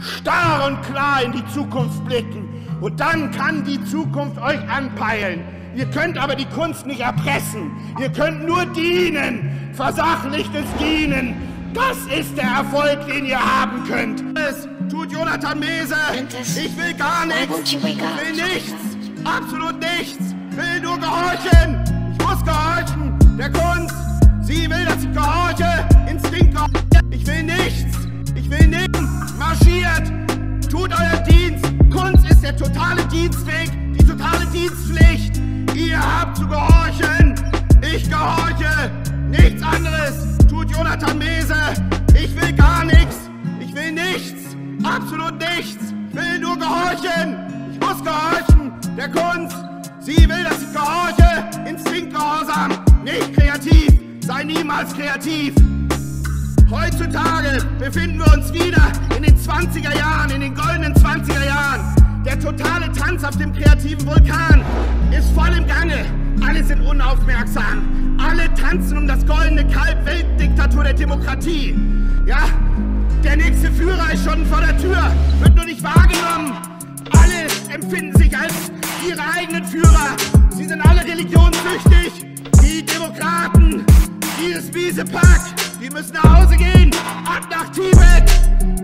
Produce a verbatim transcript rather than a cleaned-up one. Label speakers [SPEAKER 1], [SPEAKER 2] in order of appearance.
[SPEAKER 1] starr und klar in die Zukunft blicken. Und dann kann die Zukunft euch anpeilen. Ihr könnt aber die Kunst nicht erpressen. Ihr könnt nur dienen, versachlichtes Dienen. Das ist der Erfolg, den ihr haben könnt. Es tut Jonathan Mese. Ich will gar nichts. Ich will nichts. Absolut nichts. Ich will nur gehorchen. Ich muss gehorchen. Der Kunst. Sie will, dass ich gehorche. Instinkt gehorche. Ich will nichts. Ich will nichts. Marschiert. Tut euren Dienst. Kunst ist der totale Dienstweg. Die totale Dienstpflicht. Ihr habt zu gehorchen. Ich gehorche. Nichts anderes. Tut Jonathan Mese. Ich will gar nichts. Ich will nichts. Absolut nichts. Ich will nur gehorchen. Ich muss gehorchen. Der Kunst. Sie will, dass ich gehorche. Instinktgehorsam. Nicht kreativ. Sei niemals kreativ. Heutzutage befinden wir uns wieder in den zwanziger Jahren, in den goldenen zwanziger Jahren. Der totale Tanz auf dem kreativen Vulkan ist voll im Gange. Alle sind unaufmerksam. Alle tanzen um das goldene Kalb, Weltdiktatur der Demokratie. Ja, der nächste Führer ist schon vor der Tür, wird nur nicht wahrgenommen. Alle empfinden sich als ihre eigenen Führer. Sie sind alle religionssüchtig. Die Demokraten, dieses miese Pack, die müssen nach Hause gehen, ab nach Tibet.